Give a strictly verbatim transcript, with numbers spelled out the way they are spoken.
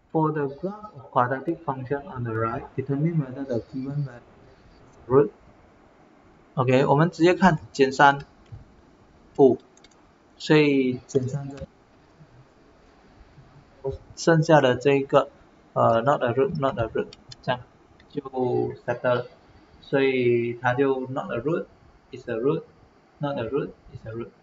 For the graph of quadratic function on the right, determine whether the given value is root. OK， 我们直接看减三五，所以减三这剩下的这一个呃 not a root not a root 这样就 settle 了，所以它就 not a root is a root not a root is a root。